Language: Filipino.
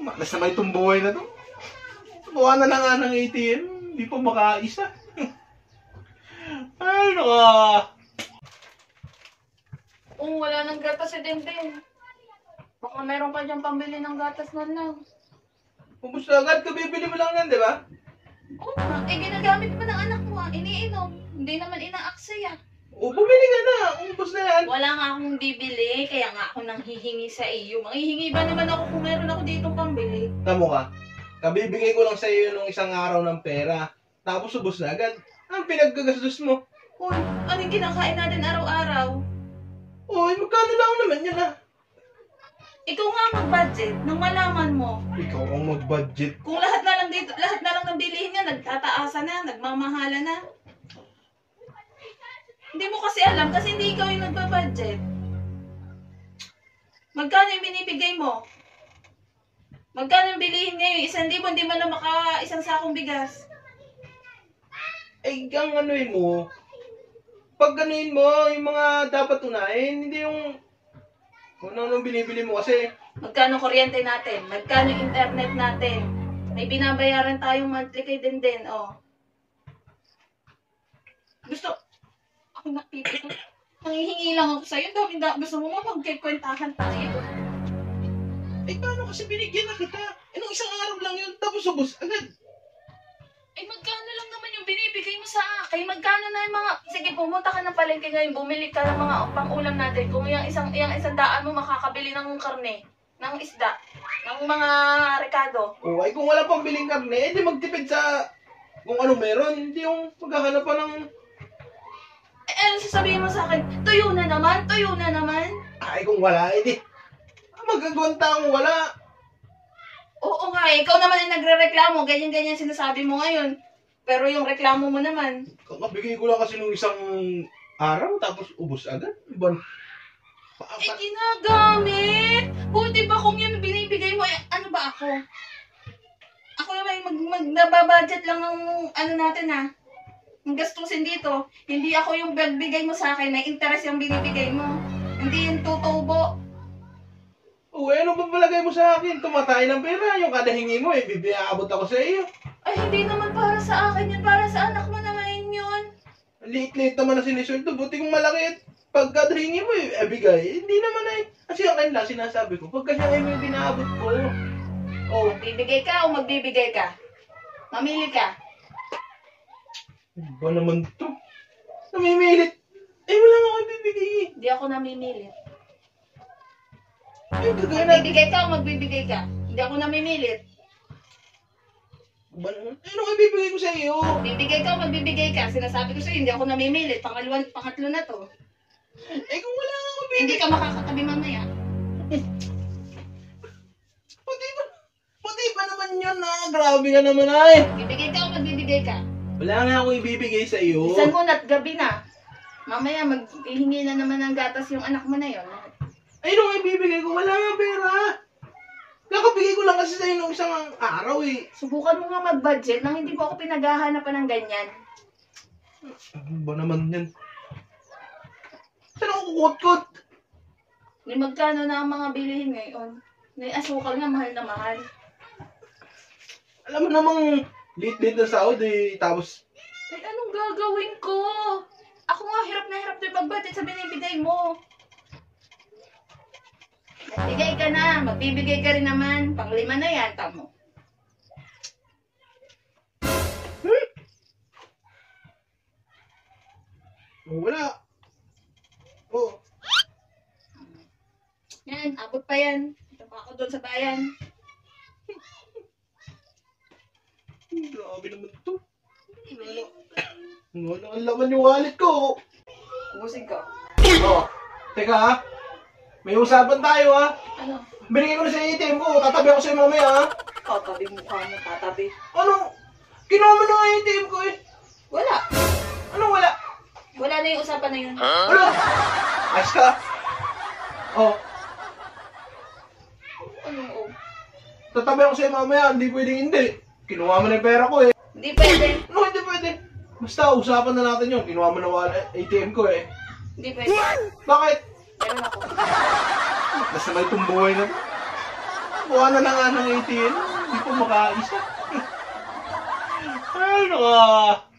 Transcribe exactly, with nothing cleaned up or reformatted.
Malas naman itong buhay na to. Buwan na na nga ng A T M. Hindi pa makaisa. Ay, naka. Kung wala nang gatas si Denden. Baka meron ka dyan pambili ng gatas na lang. Ubus na agad. Kabibili mo lang yan, di ba? Oo nga. Eh, ginagamit mo ng anak mo. Iniinom. Hindi naman inaaksaya. O, bumili ka na. Ubus na yan. Wala nga akong bibili. Kaya nga ako nang hihingi sa iyo. Manghihingi ba naman ako kung meron ako dito pambili? Tamo ka. Kabibigay ko lang sa iyo nung isang araw ng pera. Tapos ubos na agad. Ang pinaggagastos mo. Uy, anong kinakain natin araw-araw? Uy, magkano lang naman yan ah. Ikaw nga mag-budget nang malaman mo. Ikaw ang mag-budget. Kung lahat na lang dito, lahat na lang ng bilihin niya, nagtataasa na, nagmamahala na. Hindi mo kasi alam kasi hindi ikaw yung nagba-budget. Magkano yung binibigay mo? Magkano yung bilihin niya yung isang libo, hindi man lang maka isang sakong bigas. Eh, ang anuin mo, pag ganuin mo, yung mga dapat unahin, hindi yung kung ano binibili mo kasi. Magkano kuryente natin? Magkano internet natin? May binabayaran tayong monthly kay Denden, oh. Gusto, ako nakita, nangihingi lang ako sa'yo, dami na, gusto mo magkikwentahan tayo. Eh, paano kasi binigyan na kita? Eh, nung isang araw lang yun, tapos ubos agad. Eh, magkano lang naman yung binibigay mo sa akin? Magkano na yung mga... Sige, pumunta ka ng palengke ngayon, bumili ka ng mga pang-ulam natin. Kung yung isang, yung isang daan mo makakabili ng karne, ng isda, ng mga rekado. O, ay kung wala pang biling karne, eh, di magtipid sa kung ano meron. Hindi yung maghahanap pa ng... Eh, ano sasabihin mo sa akin? Tuyo na naman, tuyo na naman. Ay, kung wala, eh, di magagwanta kung wala. Oo nga, eh, ikaw naman yung nagre-reklamo, ganyan-ganyan sinasabi mo ngayon. Pero yung reklamo mo naman. Kakabigay ko lang kasi nung isang araw, tapos ubos agad. Iban. Eh, ginagamit! Buti ba kung yun binibigay mo, eh, ano ba ako? Ako naman mag, mag nababudget lang ng ano natin ha. Ang gastusin dito. Hindi ako yung bigay mo sa akin, may interest yung binibigay mo. Hindi yung tutubo. O, eh, ano ba palagay mo sa akin? Tumatay ng pera. Yung kada hingi mo, eh, bibiyaabot ako sa iyo. Ay, hindi naman para sa akin yun. Para sa anak mo naman yun. Liit-liit naman na sinisweldo. Buti kong malaki. Pag kada hingi mo, eh, eh, bigay. Hindi naman eh. Kasi ang kanila, sinasabi ko, pag kasi mo yung binaabot ko. O, magbibigay ka o magbibigay ka? Mamili ka. Ba naman to? Namimilit. Eh, wala nga ako bibigay eh. Hindi ako namimilit. Eh, gagawin natin. Magbibigay ka o magbibigay ka? Hindi ako namimilit. Ba naman? Eh, ano nga bibigay ko sa iyo? Bibigay ka o magbibigay ka? Sinasabi ko sa'yo, hindi ako namimilit. Pangalawa, pangatlo na to. Eh, kung wala nga ako bibigay. Hindi ka makakatabi mamaya. Pati ba? Pati ba naman yun na? Grabe ka naman ay. Bibigay ka o magbibigay ka? Wala nga akong ibibigay sa iyo. Isan mo na't gabi na. Mamaya maghihingi na naman ng gatas yung anak mo na yon. Ay, ano nga ibibigay ko? Wala nga pera. Kakabigay ko lang kasi sa iyo nung isang araw eh. Subukan mo nga mag-budget nang hindi mo ako pinaghahanapan ng ganyan. Ano ba naman yan? Saan ako kukot-kot? Ni magkano na ang mga bilihin ngayon? May asukal nga, mahal na mahal. Alam mo namang late-late na sahod eh. Tapos, Ay, anong gagawin ko? Ako nga, hirap na hirap na yung pag-budget sa binibigay mo. Magbigay ka na, magbibigay ka rin naman. Panglima na yan, tamo. hmm? Oh, wala. Oh. Yan, abot pa yan. Ito pa ako doon sa bayan. Grabe naman to. Ano, ano, ang laman yung wallet ko. Ubusin ko. Oh, teka ha. May usapan tayo ha. Ano? Binigay ko na sa A T M ko. Tatabi ako sa'yo mamaya ha. Tatabi mukha mo, tatabi. Ano? Kinuha mo na ang A T M ko eh. Wala. Anong wala? Wala na yung usapan na yun. Wala. Ayos ka. Oh, Ano, oh? tatabi ako sa'yo mamaya. Hindi pwedeng hindi. Kinuha mo na yung pera ko eh. Hindi pwede. No, hindi pwede. Basta, usapan na natin yun. Kinuha mo na wallet, A T M ko eh. Hindi pwede. Bakit? Meron ako. Basta may itong buhay na to. Kuha na lang nga ng A T M. Hindi pa makaisa. Ay, naka.